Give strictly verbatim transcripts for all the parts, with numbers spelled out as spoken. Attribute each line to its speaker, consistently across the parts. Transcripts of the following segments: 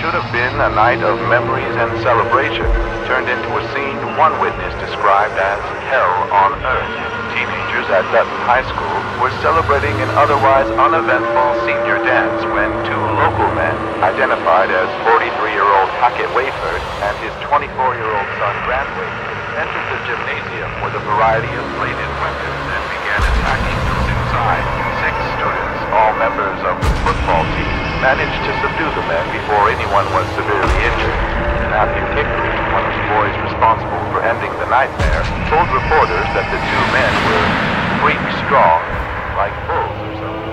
Speaker 1: should have been a night of memories and celebration turned into a scene one witness described as hell on earth. Teenagers at Dutton High School were celebrating an otherwise uneventful senior dance when two local men, identified as forty-three-year-old Hackett Wayford and his twenty-four-year-old son Grant Wayford, entered the gymnasium with a variety of bladed weapons and began attacking those inside. Six students, all members of the football team, managed to subdue the men before anyone was severely injured. Matthew Hickory, one of the boys responsible for ending the nightmare, told reporters that the two men were freak strong, like bulls or something.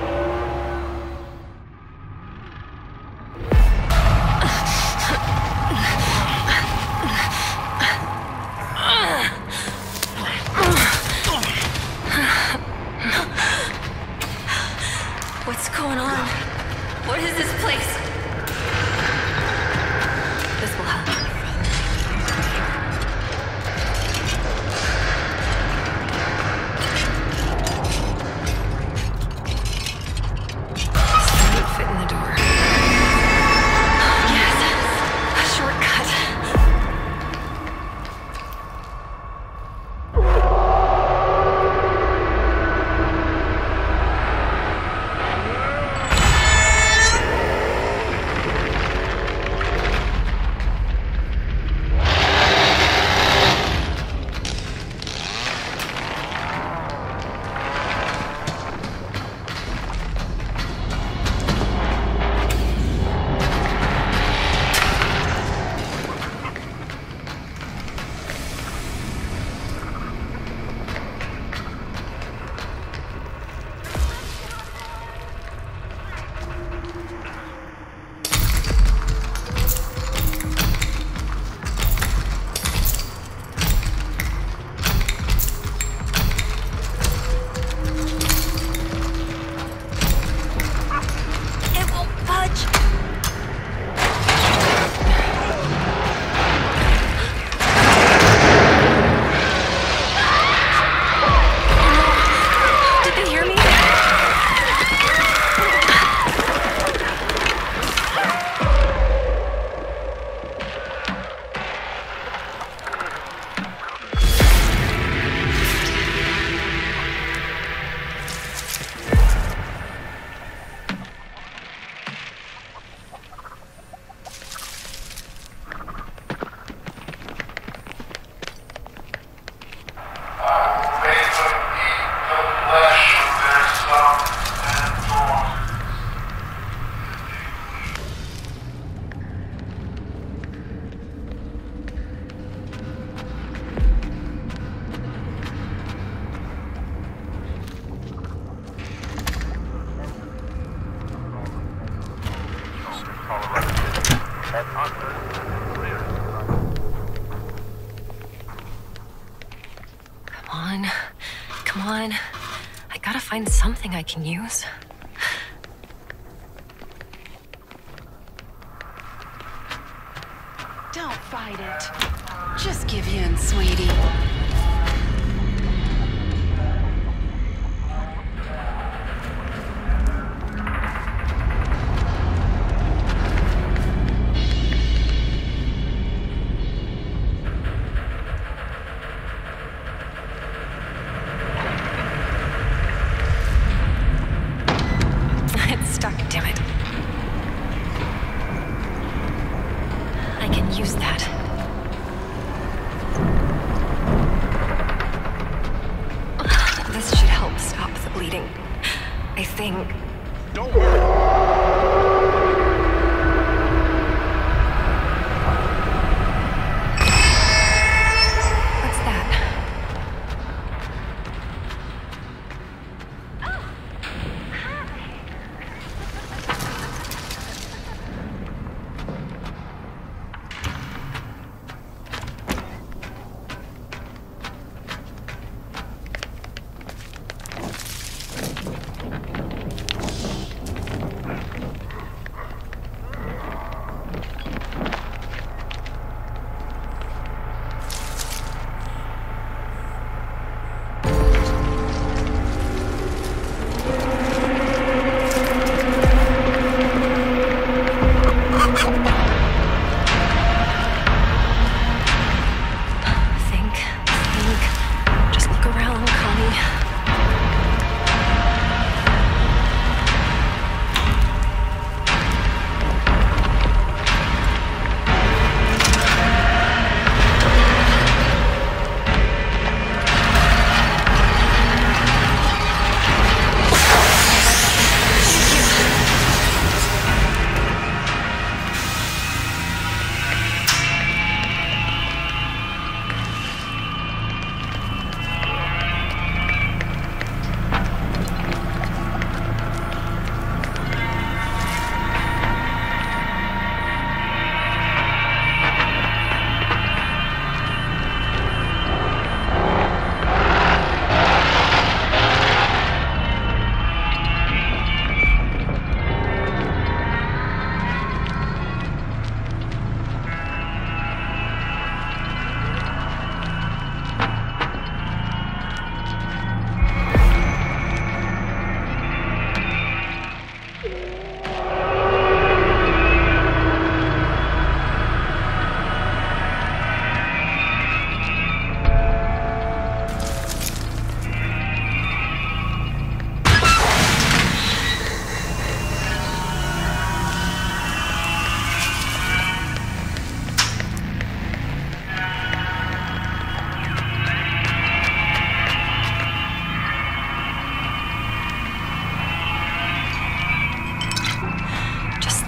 Speaker 2: What's going on? What is this place? This will help. This might fit in the door. Yes, a shortcut. Come on. Come on. I gotta find something I can use.
Speaker 3: Don't fight it. Just give in, sweetie.
Speaker 2: It's stuck, damn it. I can use that. This should help stop the bleeding. I think.
Speaker 4: Don't worry.
Speaker 2: What's that?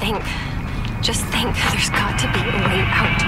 Speaker 2: think. Just think. There's got to be a way out.